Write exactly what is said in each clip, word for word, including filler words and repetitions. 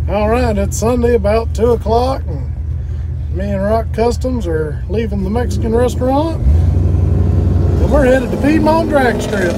All right, it's Sunday about two o'clock, and me and Rock Customs are leaving the Mexican restaurant, and we're headed to Piedmont drag strip.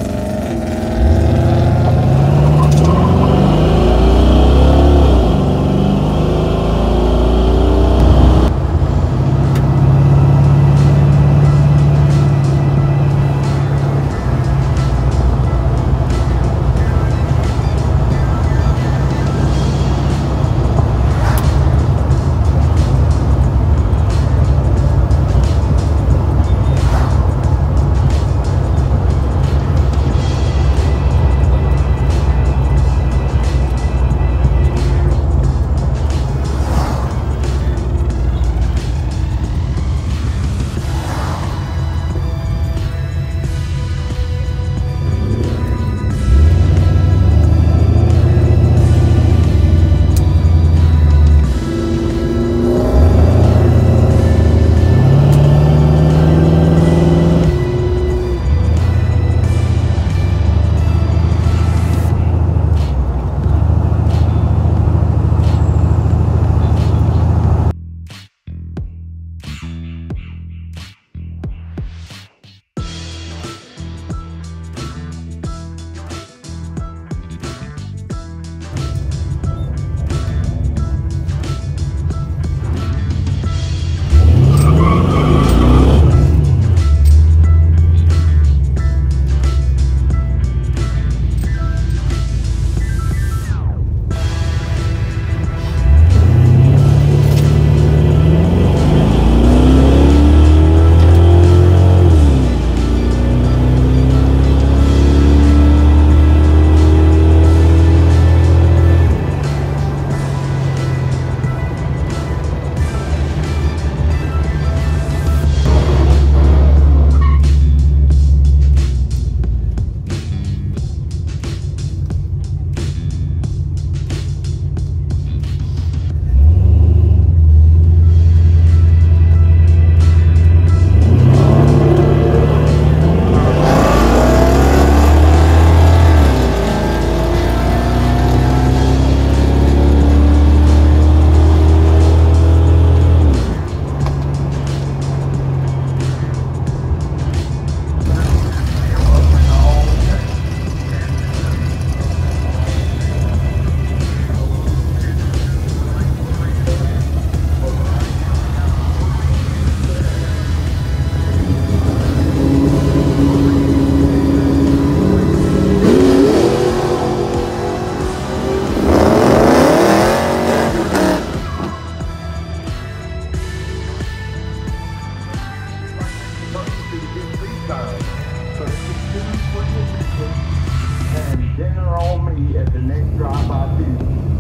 And dinner on me at the next drive I do.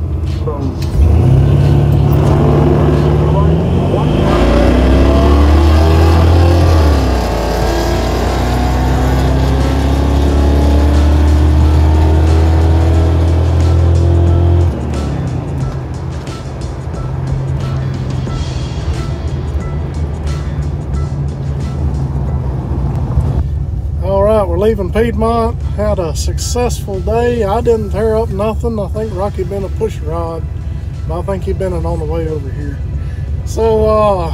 So We're leaving Piedmont. Had a successful day. I didn't tear up nothing. I think Rocky been a push rod, but I think he been on the way over here. So uh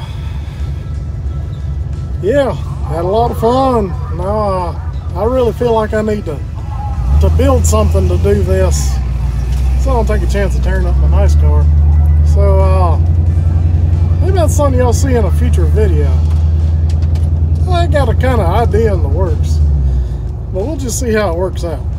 yeah, had a lot of fun. Now uh, I really feel like I need to to build something to do this, so I don't take a chance of tearing up my nice car. So uh maybe that's something y'all see in a future video. I got a kind of idea in the works, but we'll just see how it works out.